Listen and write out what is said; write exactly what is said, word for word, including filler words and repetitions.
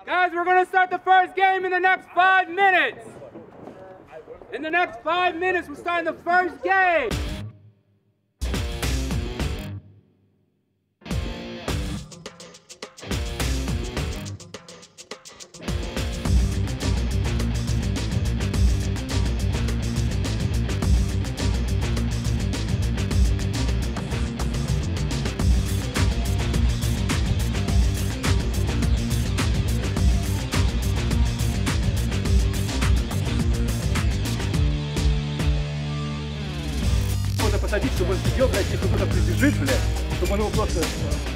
Guys, we're going to start the first game in the next five minutes. In the next five minutes, we're starting the first game. Посадить, чтобы он сидел, блядь, если кто-то прибежит, блядь, чтобы он его просто